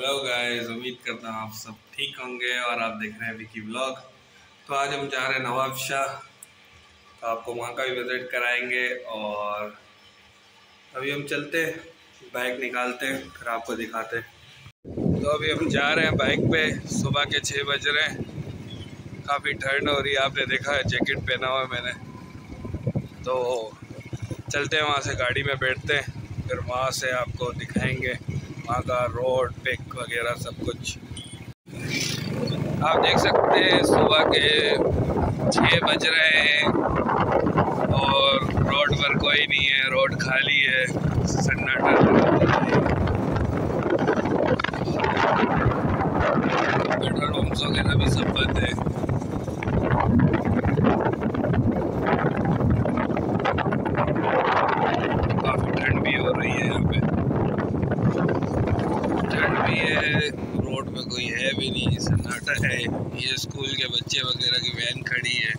Hello guys, उम्मीद करता हूँ आप सब ठीक होंगे और आप देख रहे हैं विकी व्लॉग। तो आज हम जा रहे हैं नवाब शाह, तो आपको वहाँ का भी विजिट कराएंगे। और अभी हम चलते हैं, बाइक निकालते हैं, फिर आपको दिखाते हैं। तो अभी हम जा रहे हैं बाइक पे। सुबह के 6 बज रहे हैं, काफ़ी ठंड हो रही है। आपने देखा है जैकेट पहना हुआ है मैंने। तो चलते हैं, वहाँ से गाड़ी में बैठते हैं, फिर वहाँ से आपको दिखाएंगे वहाँ का रोड पिक वगैरह सब कुछ। आप देख सकते हैं सुबह के 6 बज रहे हैं और रोड पर कोई नहीं है, रोड खाली है, सन्नाटा। पेट्रोल पंप्स वगैरह भी सब बंद है। काफ़ी ठंड भी हो रही है यहाँ पे, ठंड भी है, रोड पे कोई है भी नहीं, सन्नाटा है। ये स्कूल के बच्चे वगैरह की वैन खड़ी है।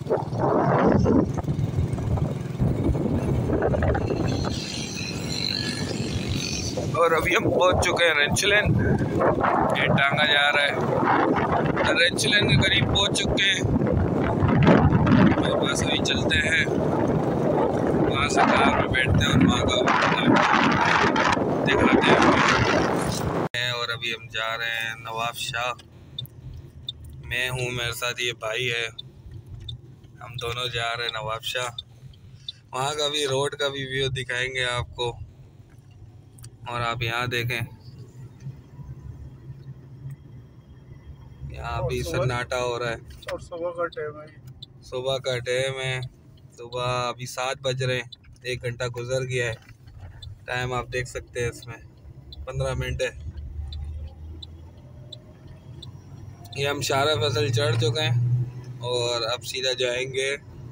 और अभी हम पहुंच चुके हैं रेंचलन। ये टांगा जा रहा है, रेंचलन के करीब पहुंच चुके हैं। तो बस अभी चलते हैं, वहाँ से कार में बैठते हैं और वहाँ का दिखाते हैं। और अभी हम जा रहे हैं नवाब शाह। मैं हूँ, मेरे साथ ये भाई है, हम दोनों जा रहे हैं नवाब शाह। वहाँ का भी रोड का भी व्यू दिखाएंगे आपको। और आप यहाँ देखें, यहाँ भी सन्नाटा हो रहा है। और सुबह का टाइम है, सुबह का टाइम है। सुबह अभी 7 बज रहे हैं, 1 घंटा गुजर गया है। टाइम आप देख सकते हैं, इसमें 15 मिनट है। ये हम शारा फसल चढ़ चुके हैं और अब सीधा जाएंगे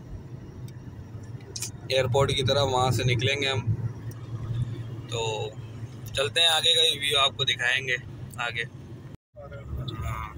एयरपोर्ट की तरफ, वहाँ से निकलेंगे हम। तो चलते हैं, आगे का व्यू आपको दिखाएंगे आगे। हाँ।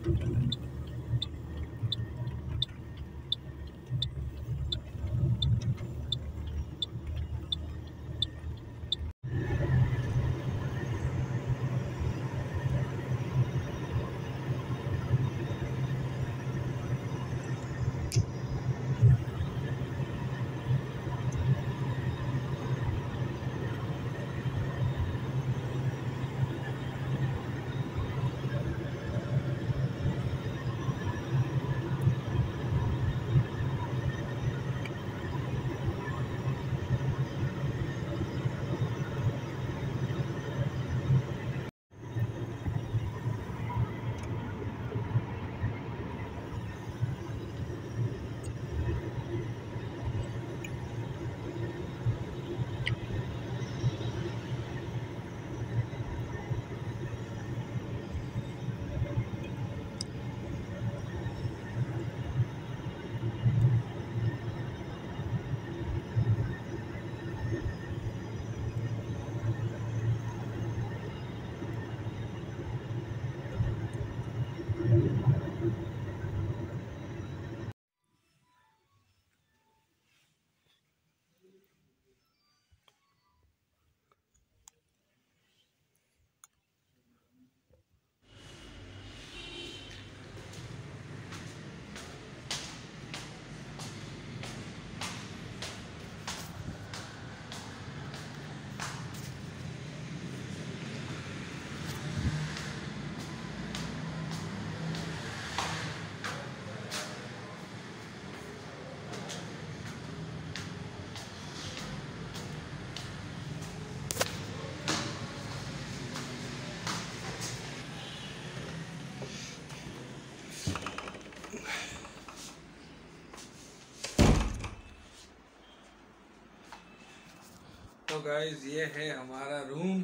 तो गाइस, ये है हमारा रूम।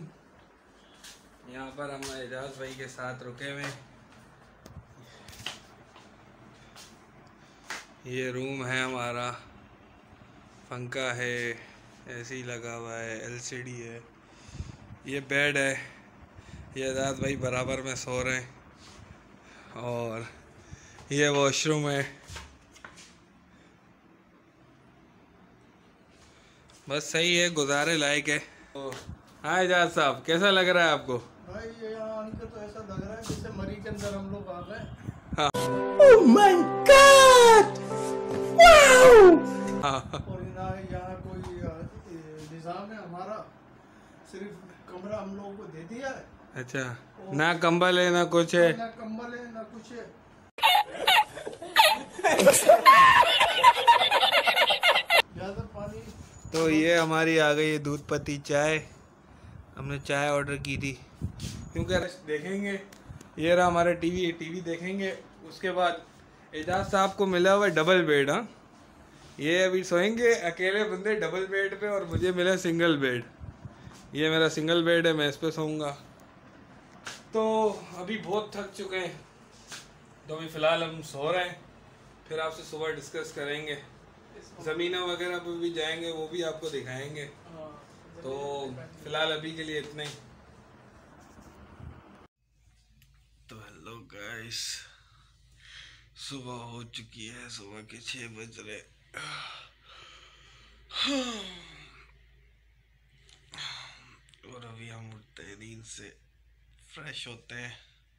यहाँ पर हम एजाज भाई के साथ रुके हुए। ये रूम है हमारा, पंखा है, एसी लगा हुआ है, एलसीडी है, ये बेड है, ये एजाज भाई बराबर में सो रहे हैं। और ये वॉशरूम है। बस सही है, गुजारे लायक है। तो हाँ एजाज साहब, कैसा लग रहा है आपको? भाई ये यहाँ आके तो ऐसा लग रहा है जैसे मरी के अंदर हम लोग आ गए। हाँ। Oh my God! Wow! हाँ। और यहाँ कोई निजाम है हमारा, सिर्फ कमरा हम लोगों को दे दिया है। अच्छा, ना कंबल है ना कुछ है, ना कंबल है ना कुछ है। ज्यादा पानी। तो ये हमारी आ गई है दूध पत्ती चाय। हमने चाय ऑर्डर की थी क्योंकि देखेंगे ये रहा हमारा टीवी देखेंगे। उसके बाद एजाज साहब को मिला हुआ डबल बेड। हाँ, ये अभी सोएंगे अकेले बंदे डबल बेड पे, और मुझे मिला सिंगल बेड। ये मेरा सिंगल बेड है, मैं इस पे सोऊंगा। तो अभी बहुत थक चुके हैं, तो अभी फ़िलहाल हम सो रहे हैं। फिर आपसे सुबह डिस्कस करेंगे, ज़मीना वगैरह पे भी जाएंगे, वो भी आपको दिखाएंगे। तो फिलहाल अभी के लिए इतना ही। तो हेलो गाइस, सुबह हो चुकी है, सुबह के 6 बज रहे। और अभी हम उठते हैं नींद से, फ्रेश होते हैं।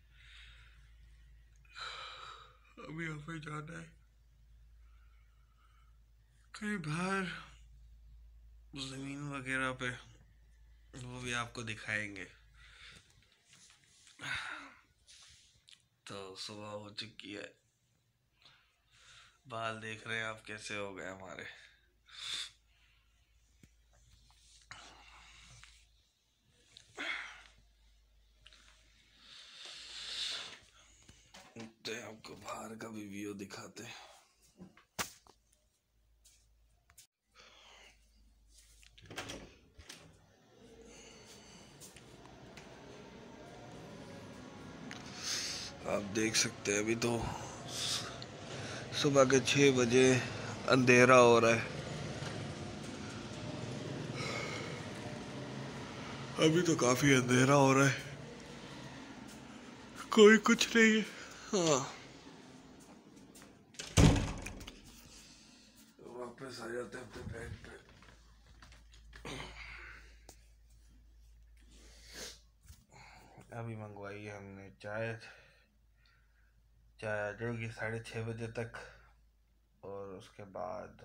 अभी हमें जाना है कहीं बाहर, ज़मीन वगैरह पे, वो भी आपको दिखाएंगे। तो सुबह हो चुकी है, बाल देख रहे हैं आप कैसे हो गए हमारे। तो आपको बाहर का भी व्यू दिखाते हैं। आप देख सकते हैं अभी तो सुबह के 6 बजे अंधेरा हो रहा है। अभी तो काफी अंधेरा हो रहा है, कोई कुछ नहीं है। हाँ, वापस आ जाते हैं अपने बेड पे। अभी मंगवाई है हमने चाय आ जाएगी 6:30 बजे तक, और उसके बाद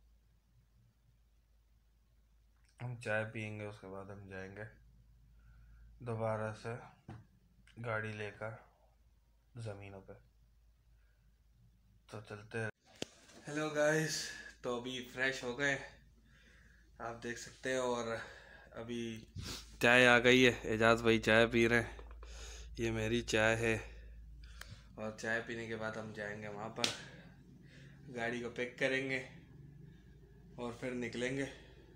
हम चाय पियेंगे। उसके बाद हम जाएंगे दोबारा से गाड़ी लेकर ज़मीनों पे। तो चलते हैं। हेलो गाइस, तो अभी फ्रेश हो गए, आप देख सकते हैं। और अभी चाय आ गई है, एजाज भाई चाय पी रहे हैं, ये मेरी चाय है। और चाय पीने के बाद हम जाएंगे वहाँ पर, गाड़ी को पैक करेंगे और फिर निकलेंगे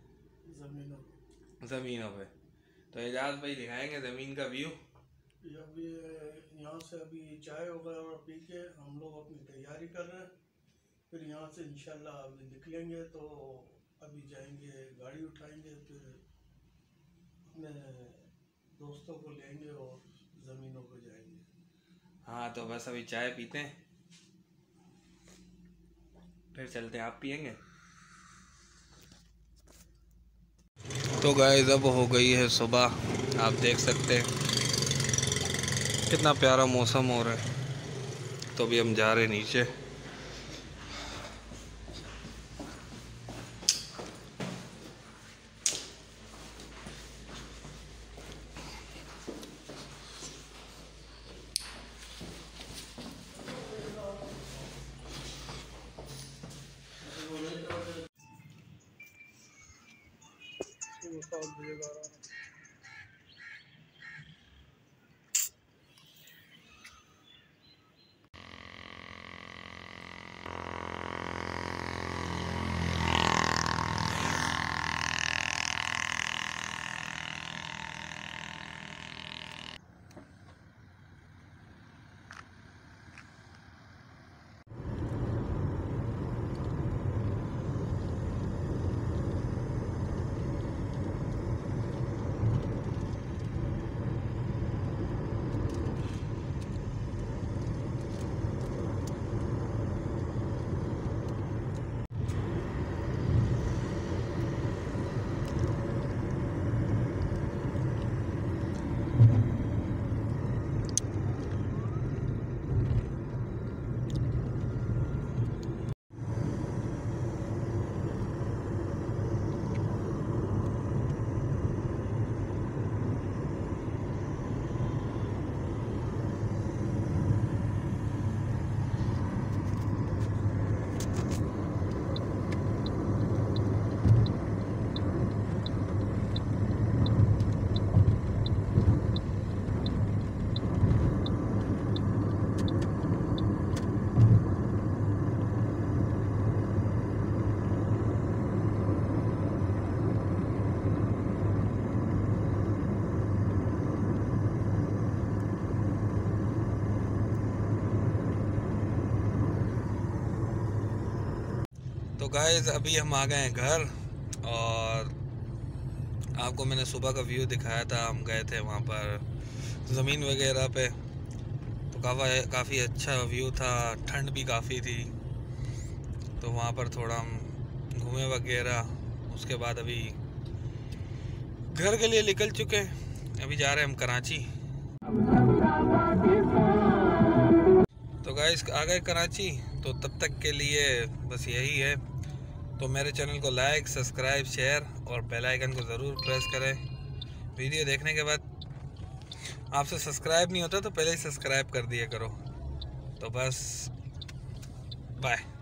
ज़मीनों पे। तो एजाज भाई दिखाएंगे ज़मीन का व्यू। अभी यहाँ से अभी चाय वगैरह पी के हम लोग अपनी तैयारी कर रहे हैं, फिर यहाँ से इंशाल्लाह अभी निकलेंगे। तो अभी जाएंगे, गाड़ी उठाएंगे, फिर अपने दोस्तों को लेंगे और ज़मीनों पर जाएंगे। हाँ, तो बस अभी चाय पीते हैं, फिर चलते हैं। आप पियेंगे? तो गाइस अब हो गई है सुबह, आप देख सकते हैं कितना प्यारा मौसम हो रहा है। तो अभी हम जा रहे हैं नीचे। तो गाइस अभी हम आ गए हैं घर, और आपको मैंने सुबह का व्यू दिखाया था। हम गए थे वहाँ पर ज़मीन वगैरह पे, तो काफ़ी अच्छा व्यू था, ठंड भी काफ़ी थी। तो वहाँ पर थोड़ा हम घूमे वगैरह, उसके बाद अभी घर के लिए निकल चुके हैं। अभी जा रहे हैं हम कराची। तो गाइस आ गए कराची, तो तब तक के लिए बस यही है। तो मेरे चैनल को लाइक, सब्सक्राइब, शेयर और बेल आइकन को ज़रूर प्रेस करें। वीडियो देखने के बाद आपसे सब्सक्राइब नहीं होता तो पहले ही सब्सक्राइब कर दिया करो। तो बस बाय।